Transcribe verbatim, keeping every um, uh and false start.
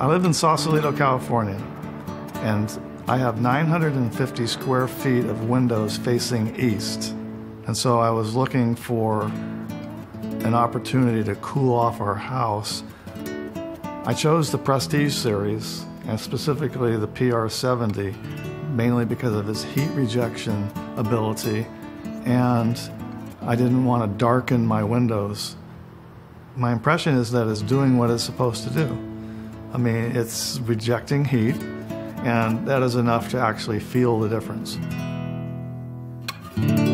live in Sausalito, California, and I have nine hundred fifty square feet of windows facing east. And so I was looking for an opportunity to cool off our house. I chose the Prestige series, and specifically the P R seventy, mainly because of its heat rejection ability, and I didn't want to darken my windows. My impression is that it's doing what it's supposed to do. I mean, it's rejecting heat, and that is enough to actually feel the difference.